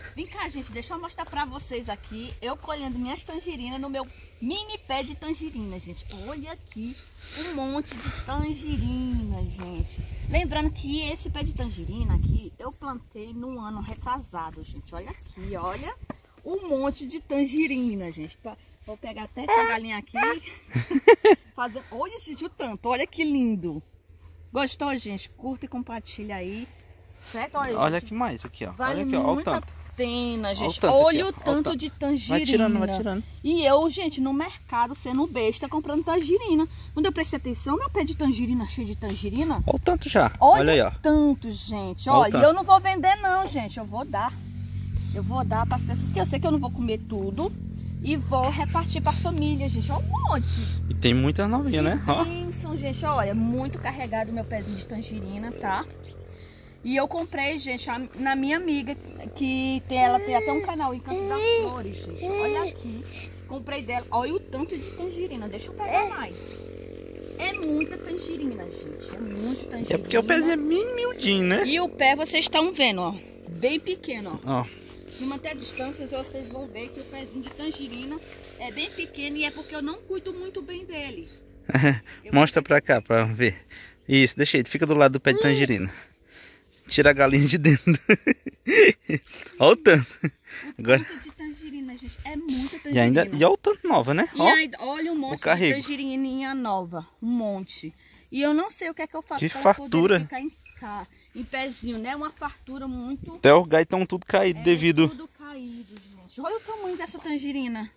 Vem cá, gente, deixa eu mostrar pra vocês aqui, eu colhendo minhas tangerinas no meu mini pé de tangerina, gente. Olha aqui um monte de tangerina, gente. Lembrando que esse pé de tangerina aqui, eu plantei no ano retrasado, gente. Olha aqui, olha um monte de tangerina, gente. Vou pegar até essa galinha aqui. Fazer... Olha, gente, o tanto, olha que lindo. Gostou, gente? Curta e compartilha aí. Certo? Olha aqui mais, aqui, ó. Vale olha aqui, ó. muito a pena, gente. Olha Olha o tanto de tangerina. Vai tirando. E eu, gente, no mercado, sendo besta, comprando tangerina. Quando eu prestei atenção, meu pé de tangerina cheio de tangerina. Olha o tanto já. Olha aí, ó. Tanto, gente. Olha, e eu não vou vender não, gente. Eu vou dar. Eu vou dar para as pessoas, porque eu sei que eu não vou comer tudo. E vou repartir para a família, gente. Olha um monte. E tem muita novinha, né? Bênção, gente. Olha, muito carregado o meu pezinho de tangerina, tá? E eu comprei, gente, na minha amiga, que ela tem até um canal em Canto das Flores, gente. Olha aqui. Comprei dela. Olha o tanto de tangerina. Deixa eu pegar mais. É muita tangerina, gente. É muito tangerina. É porque o pezinho é bem miudinho, né? E o pé vocês estão vendo, ó. Bem pequeno, ó. Ó. Se manter a distância, vocês vão ver que o pezinho de tangerina é bem pequeno e é porque eu não cuido muito bem dele. Mostra pra cá, pra ver. Isso, deixa aí. Fica do lado do pé de tangerina. Tira a galinha de dentro. Olha o tanto. Agora... tanto de tangerina, gente. É muita tangerina. E olha o tanto nova, né? E aí, olha um monte de carrego. tangerininha nova. Um monte. E eu não sei o que é que eu faço. Que pra fartura. Ficar em pezinho, né? Uma fartura muito... Até os galhos estão tudo caído devido... tudo caído, gente. Olha o tamanho dessa tangerina.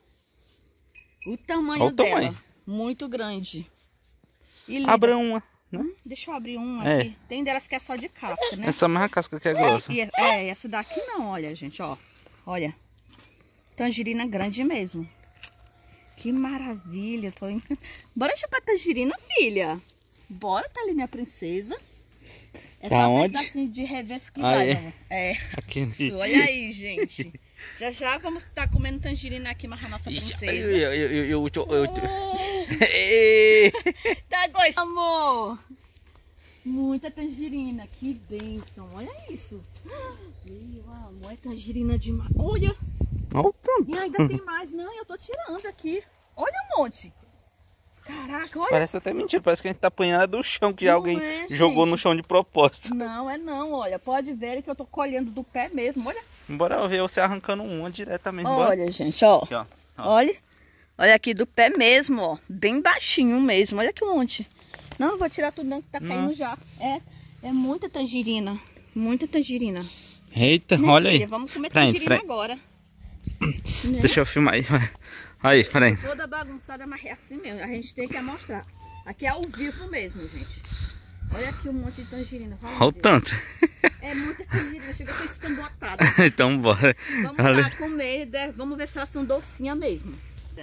O tamanho dela. Muito grande. Abra uma. Né? Deixa eu abrir uma aqui. Tem delas que é só de casca, né? Essa mesma casca que é grossa. Essa daqui não, olha, gente, ó. Olha. Tangerina grande mesmo. Que maravilha. Bora chupar tangerina, filha. Bora, tá ali minha princesa. É tá só um onde? pedacinho de reverso que vai, né? Aqui. Isso, olha aí, gente. Já vamos estar comendo tangerina aqui, mas a nossa princesa. Tá gostoso, amor. Muita tangerina, que bênção. Olha isso. Meu amor, é tangerina demais. Olha. Olha o tanto. E ainda tem mais. Não, eu tô tirando aqui. Olha um monte. Caraca, olha. Parece até mentira, parece que a gente tá apanhando do chão, que alguém jogou no chão de propósito. Não, é não, olha. Pode ver que eu tô colhendo do pé mesmo, olha. Bora ver você arrancando uma diretamente. Olha, bora. gente, ó. Aqui, ó. Olha. Olha aqui do pé mesmo, ó. Bem baixinho mesmo. Olha que monte. Não, vou tirar tudo não que tá caindo já. É muita tangerina. Muita tangerina. Eita, Minha olha filha, aí. Vamos comer tangerina agora. Né? Deixa eu filmar aí. Aí, peraí. Toda bagunçada, mas é assim mesmo. A gente tem que mostrar. Aqui é ao vivo mesmo, gente. Olha aqui um monte de tangerina. Olha o tanto. É muita tangerina. Chega, eu tô escandotada. Então bora. Vamos lá comer. Vamos ver se elas são docinhas mesmo.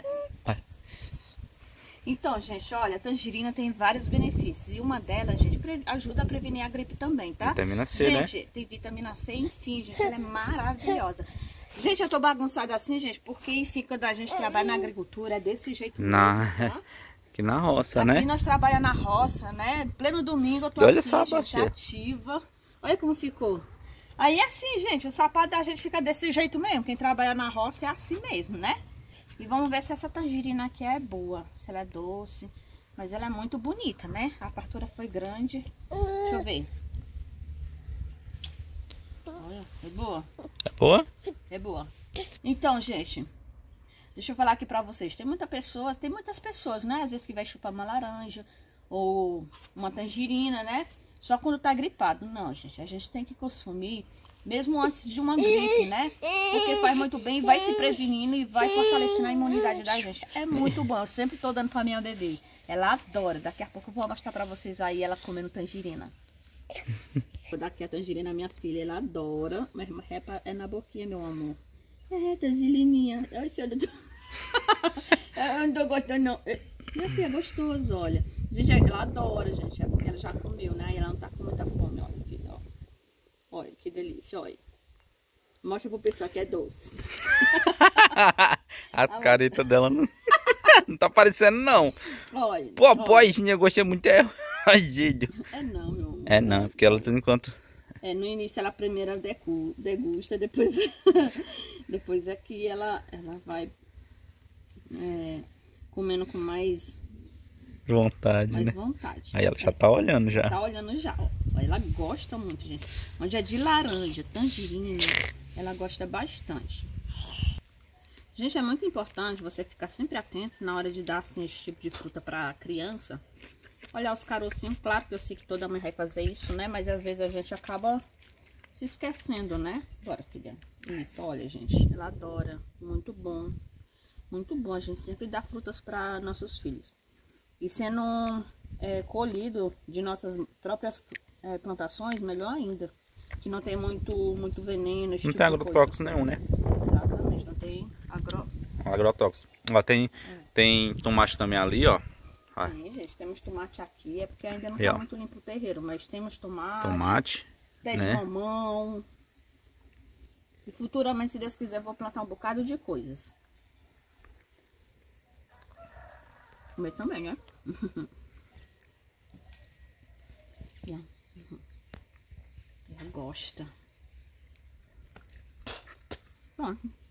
Então, gente, olha, a tangerina tem vários benefícios. E uma delas, gente, ajuda a prevenir a gripe também, tá? Vitamina C, né? Gente, tem vitamina C, enfim, gente, ela é maravilhosa. Gente, eu tô bagunçada assim, gente, porque fica da gente trabalhar na agricultura, é desse jeito mesmo, tá? Aqui na roça, né? Aqui nós trabalhamos na roça, né? Pleno domingo eu tô olha aqui, essa gente, ativa. Olha como ficou. Aí é assim, gente, o sapato da gente fica desse jeito mesmo. Quem trabalha na roça é assim mesmo, né? E vamos ver se essa tangerina aqui é boa, se ela é doce. Mas ela é muito bonita, né? A fartura foi grande. Deixa eu ver. Olha, é boa? É boa? É boa. Então, gente, deixa eu falar aqui pra vocês. Tem muitas pessoas, né? Às vezes que vai chupar uma laranja ou uma tangerina, né? Só quando tá gripado. Não, gente, a gente tem que consumir mesmo antes de uma gripe, né? Porque faz muito bem, vai se prevenindo e vai fortalecendo a imunidade da gente. É muito bom, eu sempre tô dando pra minha bebê. Ela adora, daqui a pouco eu vou mostrar pra vocês aí ela comendo tangerina. Vou dar aqui a tangerina à minha filha, ela adora, mas é na boquinha, meu amor. É, tangerininha. Eu não tô gostando não. Minha filha é gostoso, olha. Gente, ela adora, gente, é porque ela já comeu, né? E ela não tá com muita fome, olha, filha, ó. Olha, que delícia, olha. Mostra pro pessoal que é doce. As caretas dela não, não tá aparecendo, não. Olha. Pô, a boizinha gostei muito. É não, É não, meu amor. É não, porque ela, por enquanto, No início ela primeiro degusta, depois, depois é que ela vai comendo com mais Vontade, né? vontade. Aí ela já tá olhando já. Tá olhando já, ó. Ela gosta muito, gente. Onde é de laranja, tangerina, ela gosta bastante. Gente, é muito importante você ficar sempre atento na hora de dar assim esse tipo de fruta pra criança. Olhar os carocinhos, claro que eu sei que toda mãe vai fazer isso, né? Mas às vezes a gente acaba se esquecendo, né? Bora, filha. Isso, olha, gente. Ela adora. Muito bom. Muito bom. A gente sempre dá frutas para nossos filhos. E sendo colhido de nossas próprias plantações, melhor ainda. Que não tem muito veneno. Não tem agrotóxico nenhum, né? Exatamente. Não tem agrotóxico. Ó, tem tomate também ali, ó. Sim, gente, temos tomate aqui, é porque ainda não tá muito limpo o terreiro, mas temos tomate, pé de mamão. E futuramente, se Deus quiser, vou plantar um bocado de coisas. Comer também, né? Ela gosta. Pronto.